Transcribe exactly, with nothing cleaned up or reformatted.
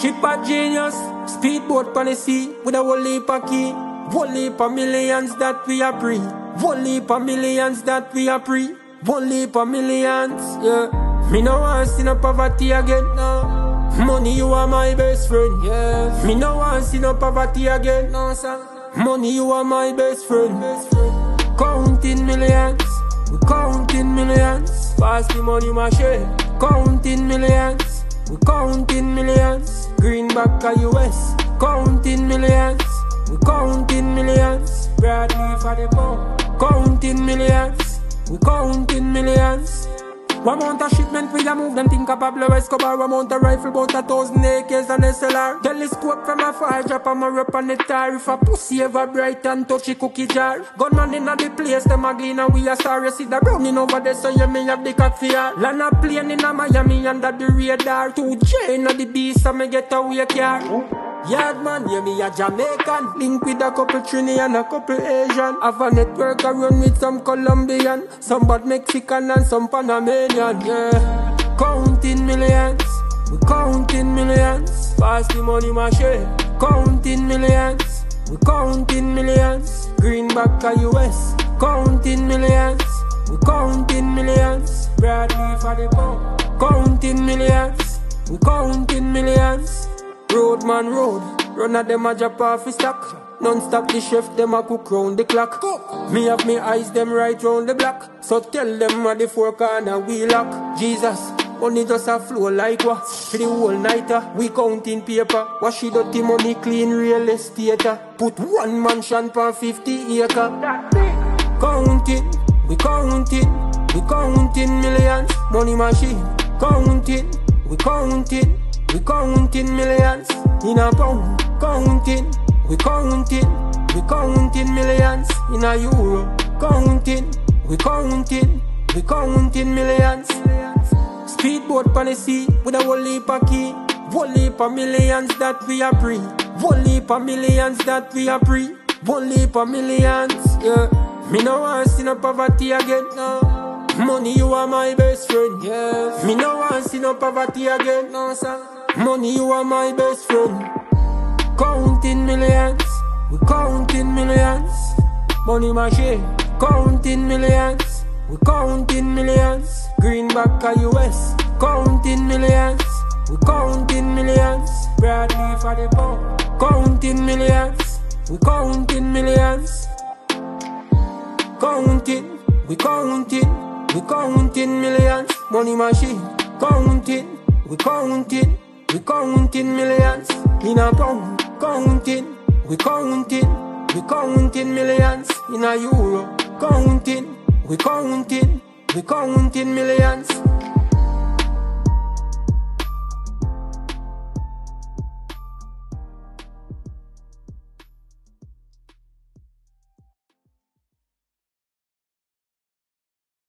Chip a genius, speedboat pan the sea with a whole heap of key. Whole heap of millions that we are pre. Whole heap of millions that we are pre. Whole heap of millions, yeah. Me no want see no poverty again, no. Money, you are my best friend, yes. Me no want see no poverty again, no sir. Money, you are my best friend, best friend. Counting millions, we counting millions. Pass the money machine. Counting millions, we counting millions. Greenback a U S. Counting millions, we counting millions. Bradley for the pound. Counting millions, we counting millions. One amount of shipment we a move, them think of Pablo Escobar. One amount of rifle, about a thousand A Ks and S L R. Telescope from a far, drop a more up on the tar. If a pussy ever bright and touch a cookie jar. Gunman in a the place, them a glean and we a star. You see the browning over there, so you may have the cock for ya. Land a plane in a Miami under the radar. Two J in a the beast, so me get a wake car. Yard man, yeah, me a Jamaican. Link with a couple Trini and a couple Asian. Have a network I run with some Colombian, some bad Mexican and some Panamanian, yeah. Counting millions, we counting millions. Pass the money machine. Counting millions, we counting millions. Greenback a U S. Counting millions, we counting millions. Bradley for the pound. Counting millions, we counting millions. Roadman road, run at them a drop off his stock. Non-stop the chef, them a cook round the clock. Cook. Me have me eyes, them right round the block. So tell them at the four corner we lock. Jesus, money just a flow like what? For the whole nighter, we counting paper. Wash it dirty money clean real estate. Put one mansion per fifty acre. Counting, we counting, we counting millions. Money machine, counting, we counting. We counting millions in a pound, counting. We counting, we counting millions in a euro, counting. We counting, we counting millions. Speedboat pan the sea with a whole heap of key. Whole heap of millions that we are pre. Whole heap of millions that we are pre. Whole heap of millions, yeah. Me no want see no poverty again, no. Money, you are my best friend, yes. Me no want see no poverty again, no sir. Money, you are my best friend. Counting millions, we counting millions. Money machine. Counting millions, we counting millions. Greenback a U S. Counting millions, we counting millions. Bradley for the pound. Counting millions, we counting millions. Counting, we counting, we counting millions. Money machine. Counting, we counting. We counting millions in a pound, counting. We counting, we counting millions in a euro, counting. We counting, we counting millions.